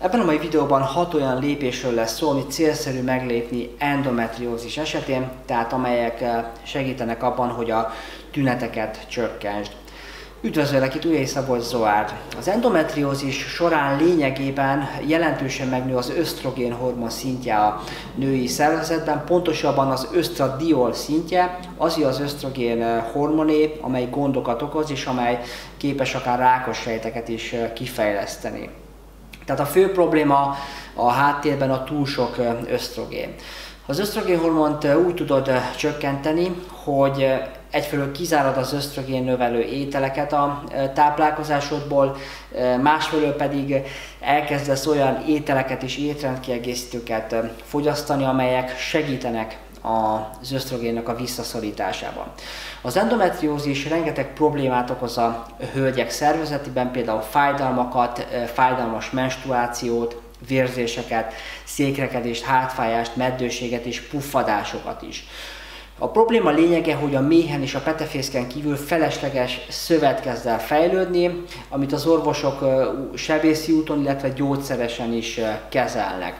Ebben a mai videóban 6 olyan lépésről lesz szó, amit célszerű meglépni endometriózis esetén, tehát amelyek segítenek abban, hogy a tüneteket csökkentsd. Üdvözöllek, itt Ujjai Szabolcs Zoárd. Az endometriózis során lényegében jelentősen megnő az ösztrogén hormon szintje a női szervezetben, pontosabban az ösztradiol szintje, az ösztrogén hormoné, amely gondokat okoz és amely képes akár rákos sejteket is kifejleszteni. Tehát a fő probléma a háttérben a túl sok ösztrogén. Az ösztrogénhormont úgy tudod csökkenteni, hogy egyfelől kizárad az ösztrogén növelő ételeket a táplálkozásodból, másfelől pedig elkezdesz olyan ételeket és étrendkiegészítőket fogyasztani, amelyek segítenek az ösztrogénnek a visszaszorításában. Az endometriózis rengeteg problémát okoz a hölgyek szervezetében, például fájdalmakat, fájdalmas menstruációt, vérzéseket, székrekedést, hátfájást, meddőséget és puffadásokat is. A probléma lényege, hogy a méhen és a petefészken kívül felesleges szövet kezd el fejlődni, amit az orvosok sebészi úton, illetve gyógyszeresen is kezelnek.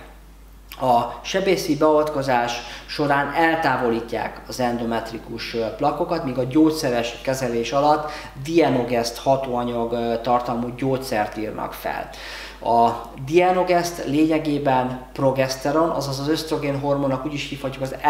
A sebészi beavatkozás során eltávolítják az endometrikus plakokat, míg a gyógyszeres kezelés alatt Dienogest hatóanyag tartalmú gyógyszert írnak fel. A Dienogest lényegében progeszteron, azaz az ösztrogén hormonnak úgy is hívhatjuk az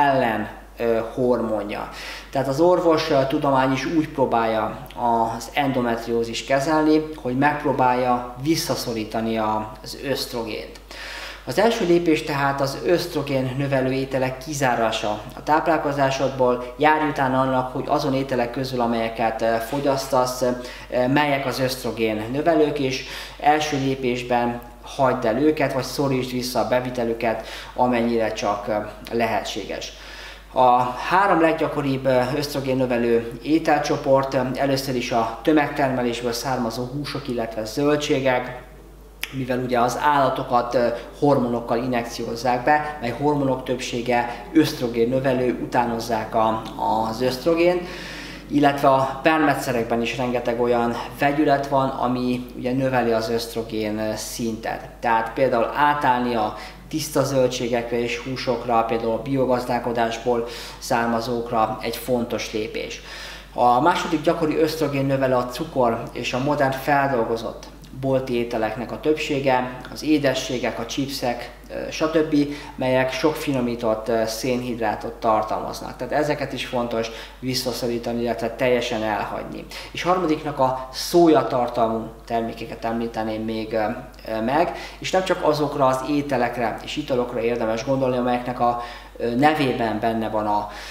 hormonja. Tehát az orvos tudomány is úgy próbálja az endometriózist kezelni, hogy megpróbálja visszaszorítani az ösztrogént. Az első lépés tehát az ösztrogén növelő ételek kizárása a táplálkozásodból, járj utána annak, hogy azon ételek közül, amelyeket fogyasztasz, melyek az ösztrogén növelők, és első lépésben hagyd el őket, vagy szorítsd vissza a bevitelüket, amennyire csak lehetséges. A 3 leggyakoribb ösztrogén növelő ételcsoport először is a tömegtermelésből származó húsok, illetve zöldségek, mivel ugye az állatokat hormonokkal injekciózzák be, mely hormonok többsége ösztrogén növelő, utánozzák az ösztrogént, illetve a permetszerekben is rengeteg olyan vegyület van, ami ugye növeli az ösztrogén szintet. Tehát például átállni a tiszta zöldségekre és húsokra, például a biogazdálkodásból származókra egy fontos lépés. A második gyakori ösztrogén növelő a cukor és a modern feldolgozott bolti ételeknek a többsége, az édességek, a chipsek, stb., melyek sok finomított szénhidrátot tartalmaznak. Tehát ezeket is fontos visszaszorítani, illetve teljesen elhagyni. És harmadiknak a szójatartalmú termékeket említeném még meg, és nem csak azokra az ételekre és italokra érdemes gondolni, amelyeknek a nevében benne van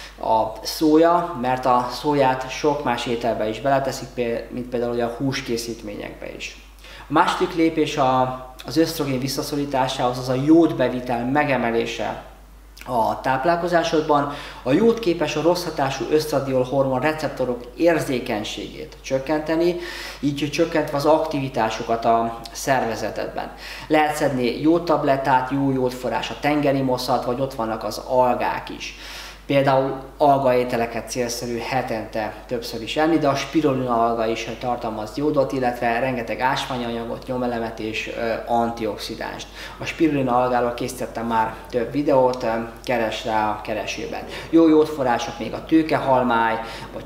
a szója, mert a szóját sok más ételbe is beleteszik, mint például a húskészítményekbe is. A második lépés az ösztrogén visszaszorításához, az a jódbevitel megemelése a táplálkozásodban. A jód képes a rossz hatású ösztradiol hormon receptorok érzékenységét csökkenteni, így csökkentve az aktivitásokat a szervezetedben. Lehet szedni jódtablettát, jó jódforrás a tengeri moszat, vagy ott vannak az algák is. Például algaételeket célszerű hetente többször is enni, de a spirulina alga is tartalmaz jódot, illetve rengeteg ásványanyagot, nyomelemet és antioxidánst. A spirulina algáról készítettem már több videót, keresd rá a keresőben. Jó jódforrások még a tőkehalmály, a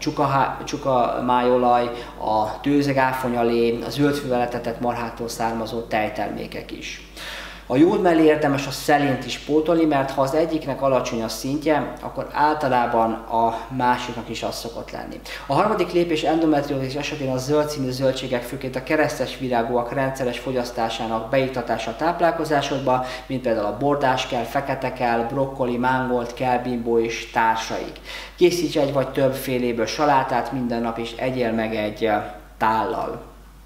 csukamájolaj, a tőzegáfonyalé, a zöldfűvel etetett marhától származó tejtermékek is. A jód mellé érdemes a szelént is pótolni, mert ha az egyiknek alacsony a szintje, akkor általában a másiknak is az szokott lenni. A harmadik lépés endometriózis esetén a zöld színű zöldségek, főként a keresztes virágúak rendszeres fogyasztásának beiktatása a táplálkozásodba, mint például a bordáskel, feketekel, brokkoli, mángolt, kelbimbó és társaik. Készíts egy vagy több féléből salátát minden nap, és egyél meg egy tállal.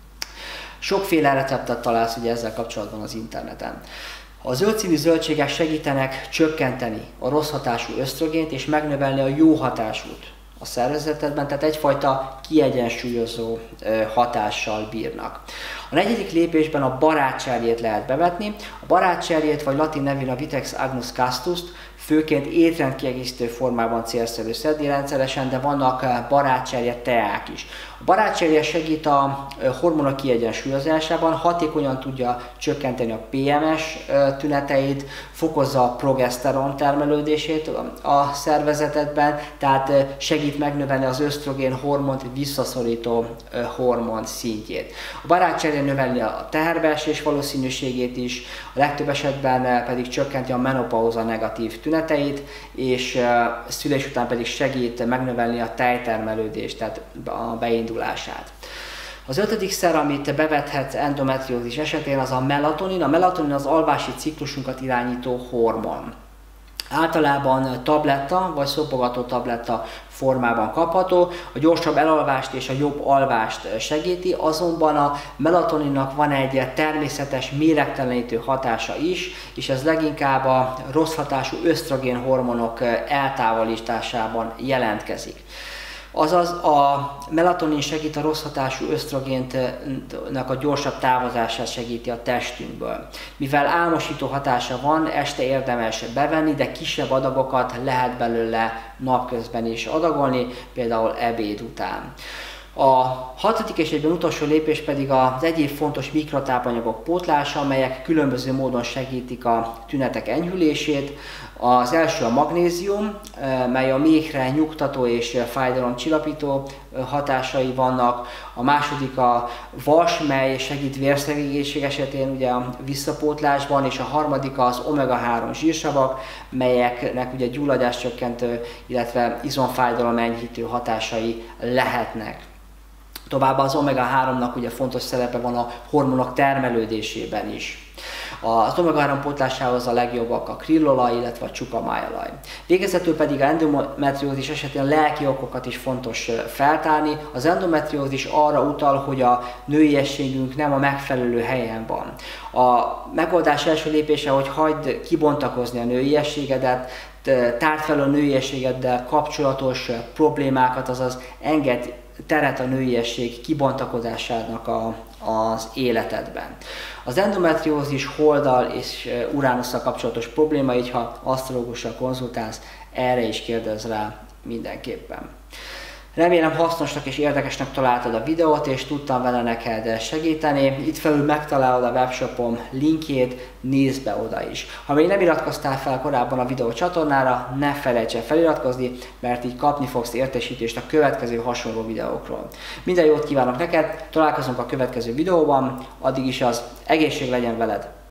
Sokféle receptet találsz ugye ezzel kapcsolatban az interneten. A zöld színű zöldségek segítenek csökkenteni a rossz hatású ösztrogént és megnövelni a jó hatásút a szervezetedben, tehát egyfajta kiegyensúlyozó hatással bírnak. A negyedik lépésben a barátcserjét lehet bevetni. A barátcserjét, vagy latin nevén a Vitex agnus castus főként étrendkiegészítő formában célszerű szedni rendszeresen, de vannak barátcserje teák is. A barátcserje segít a hormonok kiegyensúlyozásában, hatékonyan tudja csökkenteni a PMS tüneteit, fokozza a progeszteron termelődését a szervezetedben, tehát segít megnövelni az ösztrogén hormont visszaszorító hormon szintjét. A barátcserje növeli a teherbeesés valószínűségét is, a legtöbb esetben pedig csökkenti a menopauza negatív tüneteit, és szülés után pedig segít megnövelni a tejtermelődést, tehát a beindulását. Az ötödik szer, amit bevethetsz endometriózis esetén, az a melatonin. A melatonin az alvási ciklusunkat irányító hormon. Általában tabletta vagy szopogató tabletta formában kapható, a gyorsabb elalvást és a jobb alvást segíti, azonban a melatoninnak van egy természetes méregtelenítő hatása is, és ez leginkább a rossz hatású ösztrogén hormonok eltávolításában jelentkezik. Azaz a melatonin segít a rossz hatású ösztrogénnek a gyorsabb távozását segíti a testünkből. Mivel álmosító hatása van, este érdemes bevenni, de kisebb adagokat lehet belőle napközben is adagolni, például ebéd után. A hatodik és egyben utolsó lépés pedig az egyéb fontos mikrotápanyagok pótlása, amelyek különböző módon segítik a tünetek enyhülését. Az első a magnézium, mely a méhre nyugtató és fájdalomcsillapító hatásai vannak. A második a vas, mely segít vérszegénység esetén ugye a visszapótlásban, és a harmadik az omega-3 zsírsavak, melyeknek ugye gyulladáscsökkentő, illetve izomfájdalom enyhítő hatásai lehetnek. Továbbá az omega-3-nak ugye fontos szerepe van a hormonok termelődésében is. Az omega-3 pótlásához a legjobbak a krillolaj, illetve a csukamájolaj. Végezetül pedig a endometriózis esetén lelki okokat is fontos feltárni. Az endometriózis arra utal, hogy a nőiességünk nem a megfelelő helyen van. A megoldás első lépése, hogy hagyd kibontakozni a nőiességedet, tárd fel a nőiességeddel kapcsolatos problémákat, azaz engedd teret a nőiesség kibontakozásának az életedben. Az endometriózis holddal és uránusszal kapcsolatos probléma, így ha asztrológussal konzultálsz, erre is kérdezz rá mindenképpen. Remélem hasznosnak és érdekesnek találtad a videót, és tudtam vele neked segíteni. Itt felül megtalálod a webshopom linkjét, nézd be oda is. Ha még nem iratkoztál fel korábban a videó csatornára, ne felejts el feliratkozni, mert így kapni fogsz értesítést a következő hasonló videókról. Minden jót kívánok neked, találkozunk a következő videóban, addig is az egészség legyen veled!